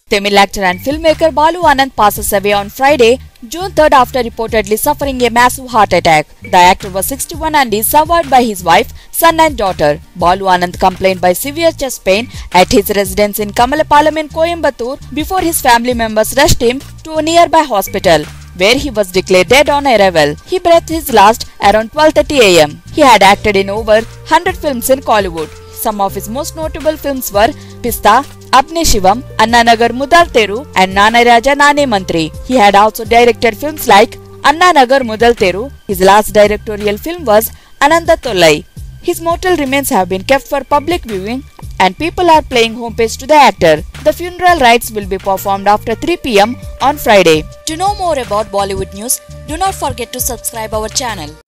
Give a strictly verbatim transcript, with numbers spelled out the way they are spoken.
Tamil actor and filmmaker Balu Anand passes away on Friday, June third after reportedly suffering a massive heart attack. The actor was sixty-one and is survived by his wife, son and daughter. Balu Anand complained by severe chest pain at his residence in Kalampalayam in Coimbatore before his family members rushed him to a nearby hospital, where he was declared dead on arrival. He breathed his last around twelve thirty a m He had acted in over one hundred films in Kollywood. Some of his most notable films were Pista, Apne Shivam, Anna Nagar Mudal Teru and Nane Raja Nane Mantri. He had also directed films like Anna Nagar Mudal Teru. His last directorial film was Ananda Tolai. His mortal remains have been kept for public viewing and people are paying homage to the actor. The funeral rites will be performed after three p m on Friday. To know more about Bollywood news, do not forget to subscribe our channel.